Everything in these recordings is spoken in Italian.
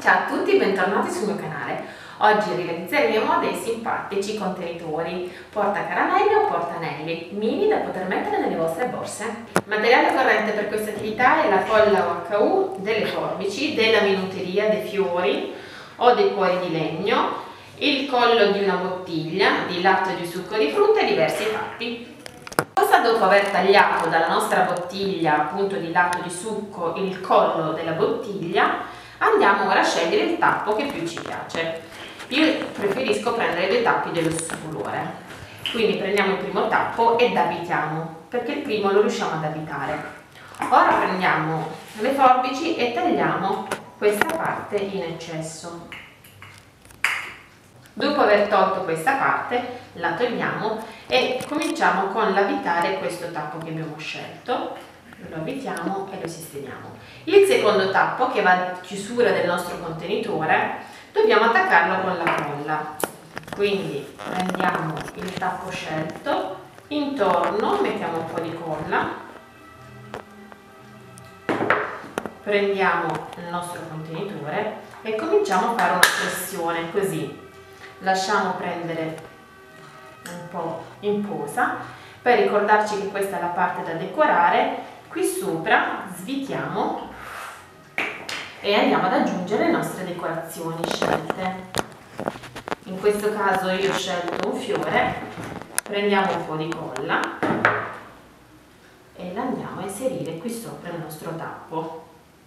Ciao a tutti, bentornati sul mio canale. Oggi realizzeremo dei simpatici contenitori porta caramelle o portanelli mini da poter mettere nelle vostre borse. Il materiale corrente per questa attività è la colla UHU, delle forbici, della minuteria, dei fiori o dei cuori di legno, il collo di una bottiglia di latte o di succo di frutta e diversi tappi. Dopo aver tagliato dalla nostra bottiglia appunto di latte o di succo il collo della bottiglia, andiamo ora a scegliere il tappo che più ci piace. Io preferisco prendere dei tappi dello stesso colore, quindi prendiamo il primo tappo ed avvitiamo, perché il primo lo riusciamo ad avvitare. Ora prendiamo le forbici e tagliamo questa parte in eccesso. Dopo aver tolto questa parte la togliamo e cominciamo con l'avvitare questo tappo che abbiamo scelto. Lo avvitiamo e lo sistemiamo. Il secondo tappo, che va a chiusura del nostro contenitore, dobbiamo attaccarlo con la colla. Quindi prendiamo il tappo scelto, intorno mettiamo un po' di colla, prendiamo il nostro contenitore e cominciamo a fare una pressione così. Lasciamo prendere un po' in posa per ricordarci che questa è la parte da decorare. Qui sopra svitiamo e andiamo ad aggiungere le nostre decorazioni scelte. In questo caso io ho scelto un fiore, prendiamo un po' di colla e la andiamo a inserire qui sopra il nostro tappo.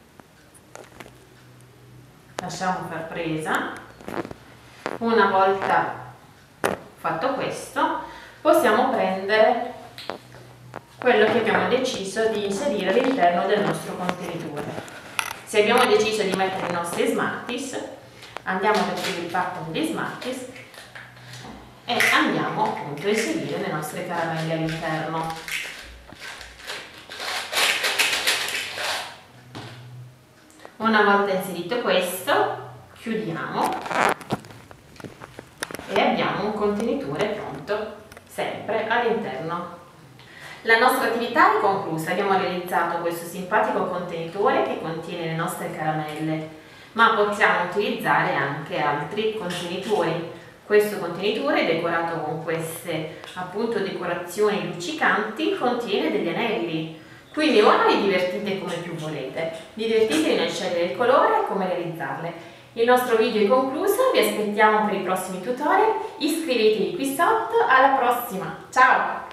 Lasciamo far presa. Una volta fatto questo, possiamo prendere quello che abbiamo deciso di inserire all'interno del nostro contenitore. Se abbiamo deciso di mettere i nostri Smarties, andiamo ad aprire il pacco degli Smarties e andiamo appunto a inserire le nostre caramelle all'interno. Una volta inserito questo, chiudiamo e abbiamo un contenitore pronto, sempre all'interno. La nostra attività è conclusa, abbiamo realizzato questo simpatico contenitore che contiene le nostre caramelle, ma possiamo utilizzare anche altri contenitori. Questo contenitore decorato con queste appunto decorazioni luccicanti contiene degli anelli, quindi ora vi divertite come più volete, divertitevi nel scegliere il colore e come realizzarle. Il nostro video è concluso, vi aspettiamo per i prossimi tutorial, iscrivetevi qui sotto, alla prossima, ciao!